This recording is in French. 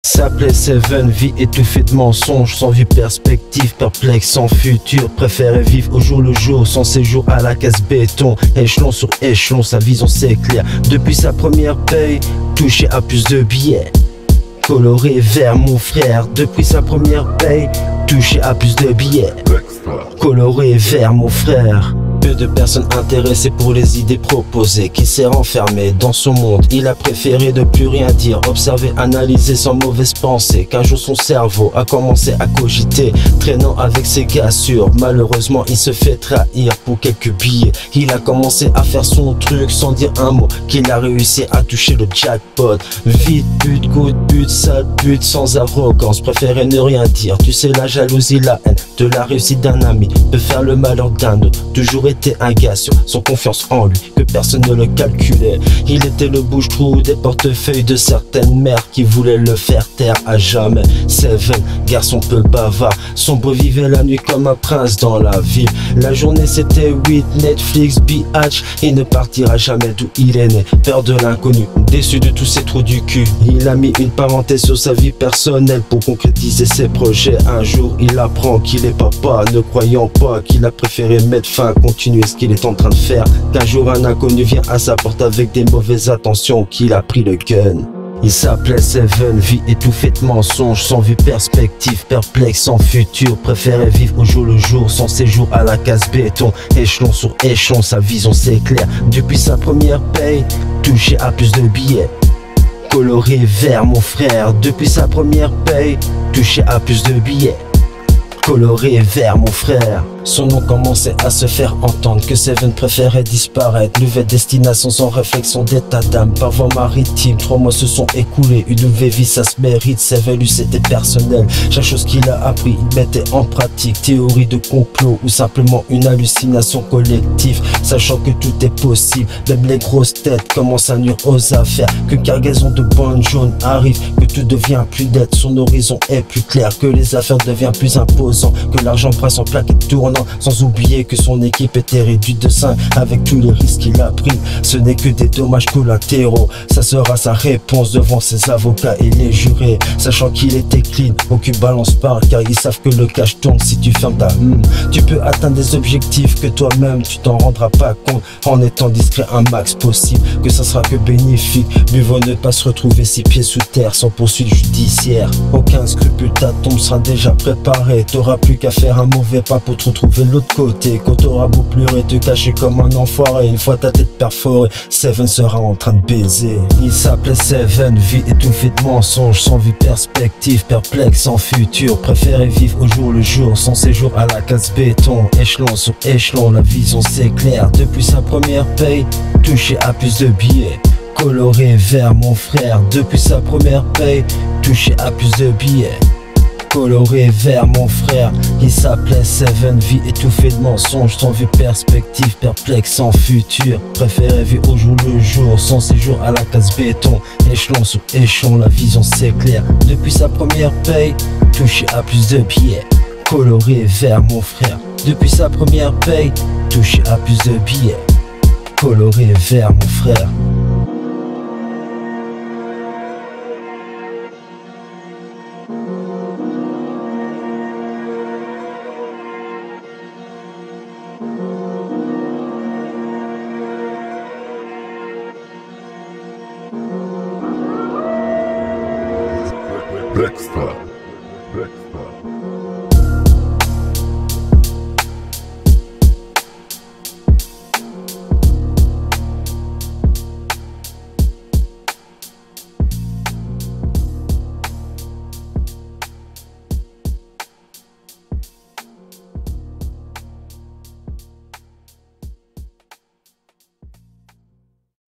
S'appelait Seven, vie étouffée de mensonges, sans vue perspective, perplexe, sans futur. Préférait vivre au jour le jour, sans séjour à la case béton. Échelon sur échelon, sa vision s'éclaire. Depuis sa première paye, touché à plus de billets. Coloré vert mon frère, depuis sa première paye, touché à plus de billets. Coloré vert mon frère. Peu de personnes intéressées pour les idées proposées, qui s'est renfermé dans son monde. Il a préféré ne plus rien dire, observer, analyser sans mauvaise pensée. Qu'un jour son cerveau a commencé à cogiter, traînant avec ses gars sûrs. Malheureusement il se fait trahir pour quelques billets. Il a commencé à faire son truc sans dire un mot, qu'il a réussi à toucher le jackpot. Vite but, coup de but, sale but, sans arrogance. Préférait ne rien dire, tu sais la jalousie, la haine de la réussite d'un ami peut faire le malheur d'un autre. Toujours était un gars sur son confiance en lui, que personne ne le calculait. Il était le bouche-trou des portefeuilles de certaines mères qui voulaient le faire taire à jamais. Seven, garçon peu bavard, sombre, vivait la nuit comme un prince dans la ville. La journée c'était weed, Netflix, BH. Il ne partira jamais d'où il est né, peur de l'inconnu, déçu de tous ses trous du cul. Il a mis une parenthèse sur sa vie personnelle pour concrétiser ses projets. Un jour il apprend qu'il est papa, ne croyant pas qu'il a préféré mettre fin, continuer ce qu'il est en train de faire. Qu'un jour un inconnu vient à sa porte avec des mauvaises intentions, qu'il a pris le gun. Il s'appelait Seven, vie étouffée de mensonges, sans vue perspective, perplexe, sans futur. Préférait vivre au jour le jour, sans séjour à la case béton. Échelon sur échelon, sa vision s'éclaire. Depuis sa première paye, touché à plus de billets. Coloré vert mon frère, depuis sa première paye, touché à plus de billets. Coloré vert mon frère. Son nom commençait à se faire entendre, que Seven préférait disparaître. Nouvelle destination sans réflexion d'état d'âme, par voie maritime. 3 mois se sont écoulés, une nouvelle vie ça se mérite. Seven lui c'était personnel, chaque chose qu'il a appris il mettait en pratique. Théorie de complot ou simplement une hallucination collective, sachant que tout est possible. Même les grosses têtes commencent à nuire aux affaires, que cargaison de bandes jaunes arrive, que tout devient plus net. Son horizon est plus clair, que les affaires deviennent plus imposants, que l'argent brasse en plaque et tournant. Sans oublier que son équipe était réduite de 5, avec tous les risques qu'il a pris. Ce n'est que des dommages collatéraux, ça sera sa réponse devant ses avocats et les jurés. Sachant qu'il était clean, aucune balance parle, car ils savent que le cash tourne si tu fermes ta Tu peux atteindre des objectifs que toi-même tu t'en rendras pas compte, en étant discret un max possible, que ça sera que bénéfique. Mieux vaut ne pas se retrouver 6 pieds sous terre sans poursuite judiciaire. Aucun scrupule, ta tombe sera déjà préparée. T'auras plus qu'à faire un mauvais pas pour te retrouver de l'autre côté. Quand t'auras beau pleurer, te cacher comme un enfoiré, une fois ta tête perforée, Seven sera en train de baiser. Il s'appelait Seven, vie étouffée de mensonges, sans vue perspective, perplexe, sans futur. Préférait vivre au jour le jour, sans séjour à la case béton. Échelon sur échelon, la vision s'éclaire. Depuis sa première paye, touché à plus de billets. Coloré vert mon frère, depuis sa première paye, touché à plus de billets. Coloré vert mon frère, il s'appelait Seven, vie étouffée de mensonges, sans vue perspective, perplexe, sans futur. Préférait vivre au jour le jour, sans séjour à la case béton. Échelon sur échelon, la vision s'éclaire. Depuis sa première paye, touché à plus de billets. Coloré vert mon frère, depuis sa première paye, touché à plus de billets. Coloré vert mon frère. Blackstar.